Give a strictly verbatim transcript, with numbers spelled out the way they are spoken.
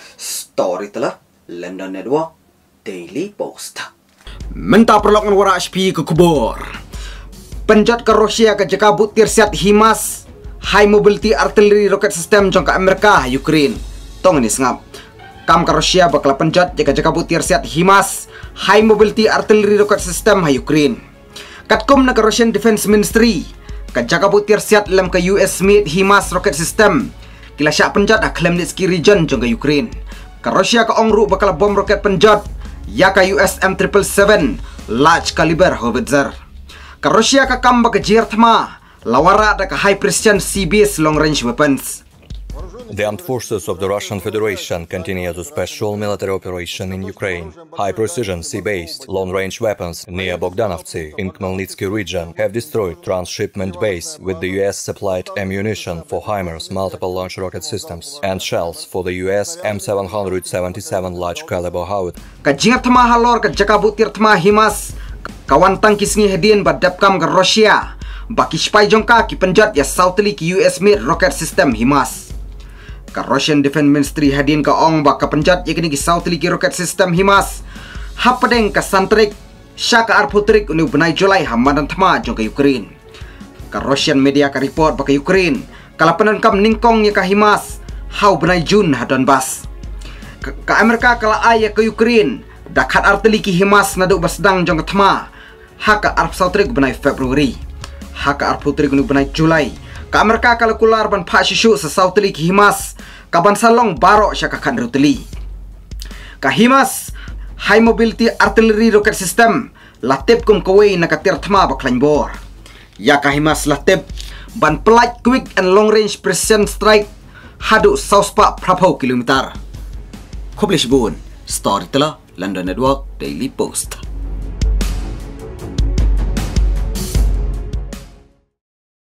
Story telah London Network Daily Post. Mentah perlokan wara H P ke kubur. Penjat ke Rusia ke jakabut tirsiat HIMARS High Mobility Artillery Rocket System jong ke Amerika Ukraine. Tong ini sengap. Kam ke Rusia bakal penjat jika jakabut tirsiat HIMARS High Mobility Artillery Rocket System ha Ukraine. Katkum na ke Russian Defense Ministry ke jakabut tirsiat lem ke U S made HIMARS Rocket System. Kila syak penjat aklem di ski region jong ke Ukraine. Ke Rusia ke ongru bakal bom roket penjat ya ke U S M triple seven large caliber howitzer. Ke Rusia ke kamba ke Jirtma lawara da ke high precision C B S long range weapons. The armed forces of the Russian Federation continue the special military operation in Ukraine. High-precision sea-based, long-range weapons near Bogdanovci in Khmelnytsky region have destroyed transshipment base with the U S-supplied ammunition for HIMARS multiple launch rocket systems and shells for the U S M seven seventy-seven large-caliber howitzer. Kajingat tama halor ke jakabutir tama HIMARS kawan tangkis ngi hedin badapkam ke Rusia baki spy jongka ki penjat ya Southly ki U S made rocket system HIMARS. Ka Russian Defense Ministry hadin ka ong baka penjat yakini ki Southly ki rocket system HIMARS hapadeng ka santrik syaka arputrik unu benai Julai hamadan tama jong ka Ukraine. Ka Russian media ka report baka Ukraine kala penankam ningkong ya ka HIMARS hau benai Jun ha Donbas. Ka, ka Amerika kala aya ka Ukraine dakat artili ki HIMARS nadu basdang jong ka tama haka arp sautrik benai Februari haka arputrik unu benai Julai. Ka Amerika kala kular ban pa shishu sa Southly ki HIMARS ka bansalong baro siya kakan rutili. Ka HIMARS High Mobility Artillery Rocket System latip kum kaway nakatir tama baklan bor. Ya ka HIMARS latip ban pelaj quick and long range precision strike hadu sauspa prapau kilometer. Kublish bun story tela London Network Daily Post.